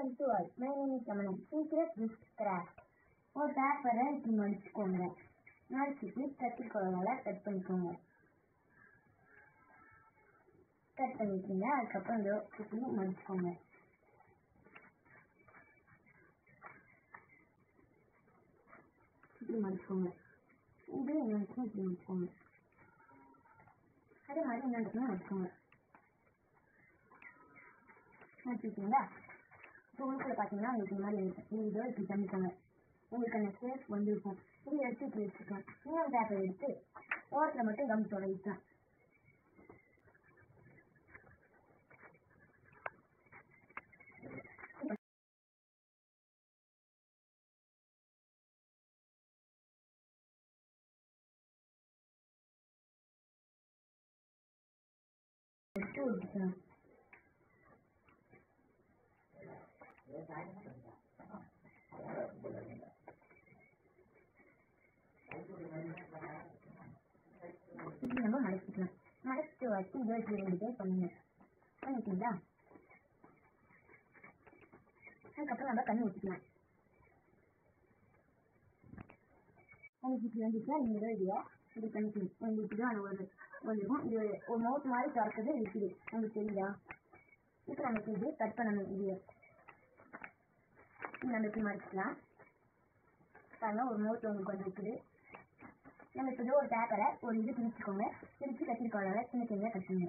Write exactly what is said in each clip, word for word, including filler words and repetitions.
Welcome to all. My name is Ramanan. Secret gift craft. ஒரு பேப்பரை இப்படி மடிச்சுக்கோங்க. மடிச்சுட்டு கத்திரிக்கோளால் கட் பண்ணிக்கோங்க. கட் பண்ணிக்கோங்க. அதுக்கப்புறம் இந்த இப்படி மடிச்சுக்கோங்க. இப்படி மடிச்சுக்கோங்க. இது என்னன்னு இப்படி மடிச்சுக்கோங்க. அதே மாதிரி என்னன்னு மடிச்சுக்கோங்க. மடிச்சுக்கிட்டீங்களா? இப்போ உங்களுக்குள்ள பார்த்தீங்கன்னா உங்களுக்கு இந்த மாதிரி இதோ இப்படி பண்ணிக்கோங்க. உங்களுக்கு அந்த ஷேப் வந்துருக்கும். இது எடுத்து இப்படி வச்சுக்கலாம். இன்னொரு பேப்பர் எடுத்து ஓரத்தில் மட்டும் கம் தொடங்கிக்கலாம். எடுத்து ஒட்டிக்கலாம். இப்படி நம்ம மடக்கிக்கலாம். மடக்கிட்டு வச்சு இதோ இப்படி ரெண்டு பேர் பண்ணுங்க. பண்ணிட்டீங்களா? அதுக்கப்புறம் நம்ம கண்ணு ஊற்றிக்கலாம். உங்களுக்கு இப்படி வந்துச்சுன்னா நீங்கள் இதோ இல்லையா இப்படி பண்ணிக்கணும். உங்களுக்கு தான் ஒரு வந்துடும். இது ஒரு மவுத் மாதிரி திறக்கிறது இருக்குது. உங்களுக்கு தெரியுதா? இப்போ நமக்கு இது கட் பண்ணணும். இது நம்ம இப்படி மடிச்சுக்கலாம். அதனால் ஒரு மவுத் உங்களுக்கு வந்து இருக்குது. நம்ம இப்போ ஒரு பேப்பரை ஒரு இது பிரிச்சுக்கோங்க. பிரித்து கத்திரிக்கோளால் சின்ன சின்ன கட் பண்ணுங்க.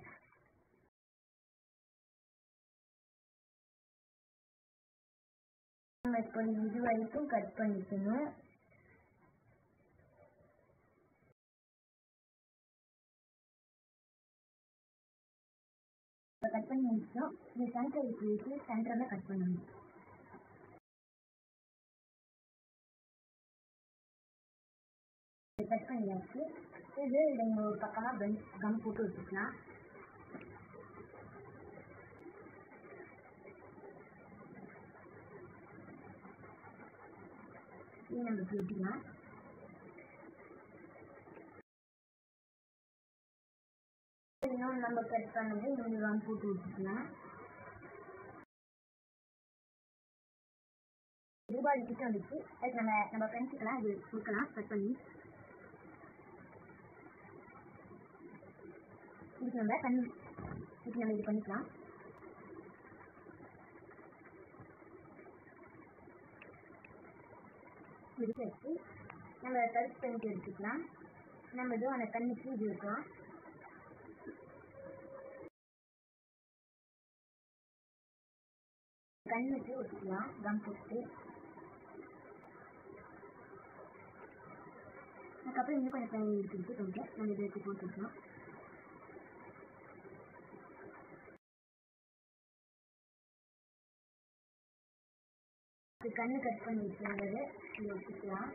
நம்ம இப்போ இது வரைக்கும் கட் பண்ணிக்கணும். கட் பண்ணி முடிச்சோம். இது சென்டர் வச்சு சென்டரில் கட் பண்ணணும். கட் பண்ணியாச்சு. இது இதை ஒரு பக்கமாக பென் கம் போட்டு வச்சுக்கலாம். இது நம்ம வச்சுக்கலாம். இன்னும் நம்ம கட் பண்ணது இந்த கம் போட்டு வச்சுக்கலாம். தீபாவளி கிட்ட வந்துச்சு. அதுக்கு நம்ம நம்ம ஃப்ரெண்ட்ஸுக்கெல்லாம் இது கொடுக்கலாம் கட் பண்ணி. இதுக்கு நம்ம கண் இதுக்கு நம்ம இது பண்ணிக்கலாம். எடுத்து வச்சு நம்ம கருப்பு பெயிண்ட் எடுத்துக்கலாம். நம்ம இதுவும் அந்த கண்ணுக்கு இது இருக்கலாம். கண்ணுக்கு ஒட்டிக்கலாம் கம் போட்டு. அதுக்கப்புறம் இன்னும் கொஞ்சம் பெயிண்ட் எடுத்துக்கிட்டு கொஞ்சம் நம்ம இதை எடுத்து போட்டுக்கலாம். கண்ணு கட் பண்ணி வச்சுருந்தது இதை வச்சுக்கலாம்.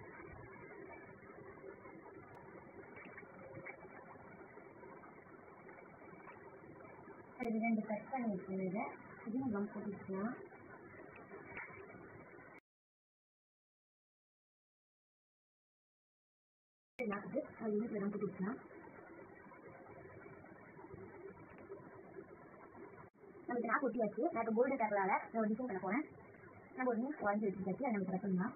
அது ரெண்டு கட் பண்ணி வச்சுருந்தது இதையும் கம் போட்டு வச்சுக்கலாம். அது வீட்டில் கம் போட்டு வச்சுக்கலாம். நமக்கு நான் கொட்டியாச்சு. நான் இப்போ கோல்டன் பேப்பரால் நான் ஒரு டிசைன் பண்ண போகிறேன். நம்ம ஒரு நியூஸ் வாங்கி வச்சுருக்காச்சு. அதை நம்ம கட் பண்ணலாம்.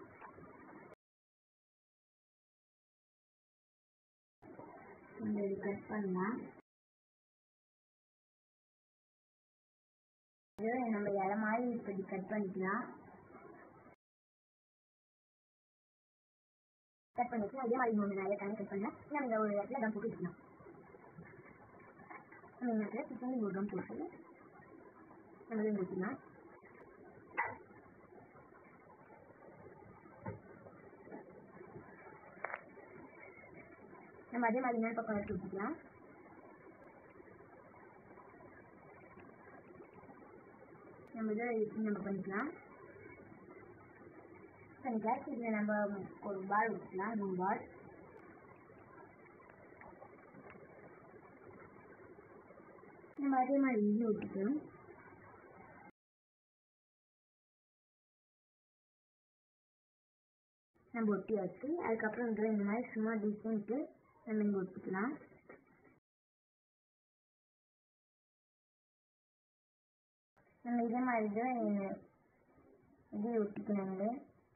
நம்ம இது கட் பண்ணலாம். நம்ம இலை மாதிரி இப்படி கட் பண்ணிக்கலாம். கட் பண்ணிட்டு அதே மாதிரி மூணு நிறைய தண்ணி கட் பண்ணலாம். நம்ம இந்த ஒரு இடத்துல கம் போட்டு வச்சுக்கலாம். நம்ம இந்த இடத்துல சிக்கன் ஒரு கம் போட்டு நம்ம இதை வச்சுக்கலாம். நம்ம அதே மாதிரி இன்னொரு பக்கம் எடுத்து வச்சுக்கலாம். நம்ம இதை நம்ம பண்ணிக்கலாம். பண்ணிக்கலாம். இதில் நம்ம ஒரு பால் வச்சுக்கலாம். மூணு பால் நம்ம அதே மாதிரி இங்கே வச்சுக்கலாம். நம்ம ஒட்டி வச்சு அதுக்கப்புறம் இந்த மாதிரி சும்மா டிசைனுக்கு நம்ம இங்கே ஒட்டிக்கலாம். நம்ம இதே மாதிரி தான் இப்படி ஒட்டிக்கணுங்க.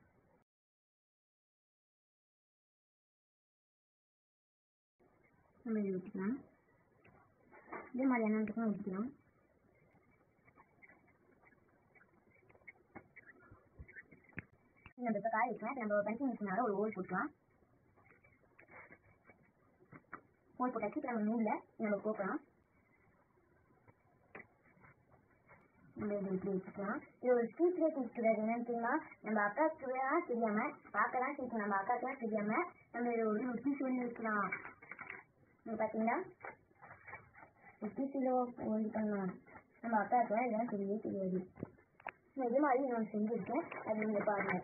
நம்ம இது ஒட்டிக்கலாம். இதே மாதிரி என்னன்ட்டுக்கும் ஒட்டிக்கலாம். நம்ம இப்போ காய வைக்கலாம். நம்ம பஞ்சிங் மிஷினால ஒரு ஹோல் போட்டுக்கலாம். ஹோல் போட்டாச்சு. இப்போ நம்ம நூலில் நம்ம கோக்கலாம். நம்ம இது இப்படி வச்சுக்கலாம். இது ஒரு சீக்ரெட் இருக்குது. அது என்னன்னு தெரியுமா? நம்ம அக்காவுக்கு தான் தெரியாம, பார்க்க தான் சீக்கிரம், நம்ம அக்காவுக்கு தான் தெரியாம நம்ம இது ஒரு ஒரு பீஸ் ஒன்று வைக்கலாம். நீங்கள் பார்த்தீங்களா? ஒரு பீஸில் ஒன்று பண்ணலாம். நம்ம அக்காவுக்கு தான் இதெல்லாம் தெரியவே தெரியாது. நான் இது மாதிரி நான் செஞ்சுருக்கேன். அது நீங்கள் பாருங்கள்.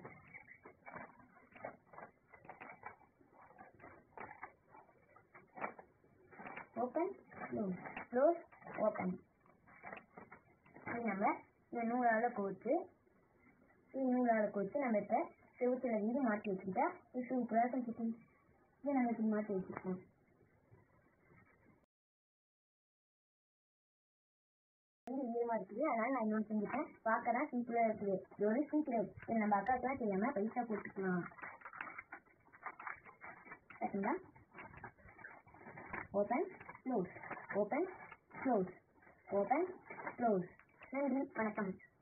Open, close, open. இது நம்ம இந்த நூலால் கோர்த்து இது நூலால் கோர்த்து நம்ம இப்போ செவத்துல இருந்து மாற்றி வச்சுக்கிட்டா இது சூப்பராக செஞ்சுட்டு இதை நம்ம இப்படி மாற்றி வச்சுக்கோம். வந்து ஈரமாக இருக்குது. அதனால நான் இன்னொன்று செஞ்சுட்டேன். பார்க்க தான் சிம்பிளாக இருக்குது. இது ஒரு சீக்கிரம். இது நம்ம அக்காவுக்குலாம் தெரியாமல் பைசா போட்டுக்கலாம். பார்த்தீங்களா? Open, close, open, close, open, close. நன்றி, வணக்கம்.